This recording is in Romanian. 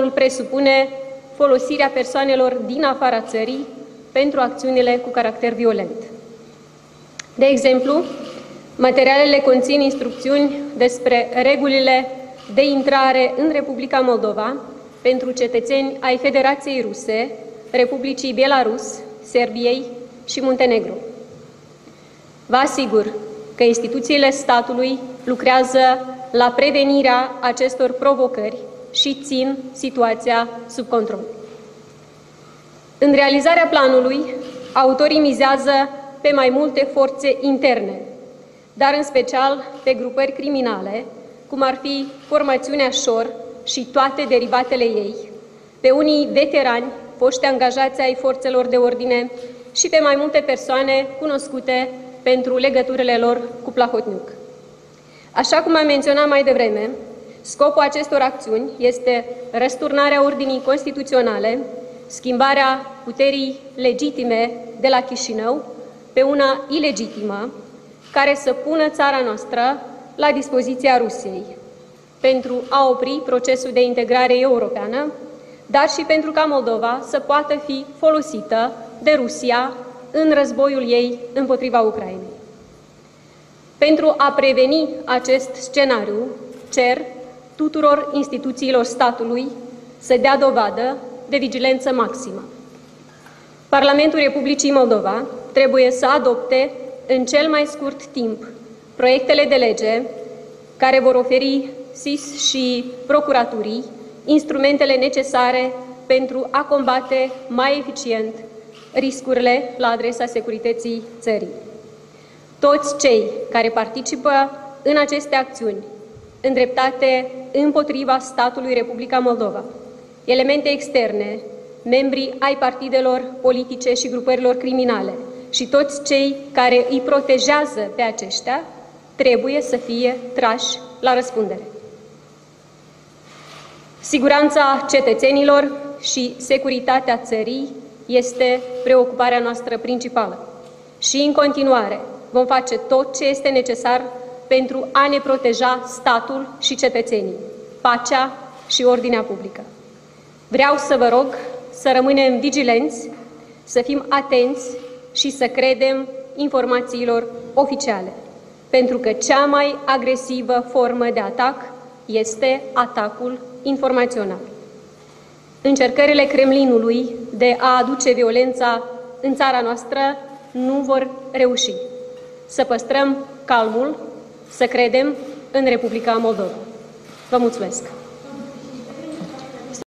planul presupune folosirea persoanelor din afara țării pentru acțiunile cu caracter violent. De exemplu, materialele conțin instrucțiuni despre regulile de intrare în Republica Moldova pentru cetățeni ai Federației Ruse, Republicii Belarus, Serbiei și Muntenegru. Vă asigur că instituțiile statului lucrează la prevenirea acestor provocări și țin situația sub control. În realizarea planului, autorii mizează pe mai multe forțe interne, dar în special pe grupări criminale, cum ar fi formațiunea Șor și toate derivatele ei, pe unii veterani, foști angajați ai forțelor de ordine și pe mai multe persoane cunoscute pentru legăturile lor cu Plahotniuc. Așa cum am menționat mai devreme, scopul acestor acțiuni este răsturnarea ordinii constituționale, schimbarea puterii legitime de la Chișinău pe una ilegitimă, care să pună țara noastră la dispoziția Rusiei, pentru a opri procesul de integrare europeană, dar și pentru ca Moldova să poată fi folosită de Rusia în războiul ei împotriva Ucrainei. Pentru a preveni acest scenariu, cer tuturor instituțiilor statului să dea dovadă de vigilență maximă. Parlamentul Republicii Moldova trebuie să adopte în cel mai scurt timp proiectele de lege care vor oferi SIS și procuraturii instrumentele necesare pentru a combate mai eficient riscurile la adresa securității țării. Toți cei care participă în aceste acțiuni îndreptate împotriva statului Republica Moldova, elemente externe, membrii ai partidelor politice și grupărilor criminale și toți cei care îi protejează pe aceștia trebuie să fie trași la răspundere. Siguranța cetățenilor și securitatea țării este preocuparea noastră principală și în continuare vom face tot ce este necesar pentru a ne proteja statul și cetățenii, pacea și ordinea publică. Vreau să vă rog să rămânem vigilenți, să fim atenți și să credem informațiilor oficiale, pentru că cea mai agresivă formă de atac este atacul informațional. Încercările Kremlinului de a aduce violența în țara noastră nu vor reuși. Să păstrăm calmul, să credem în Republica Moldova. Vă mulțumesc!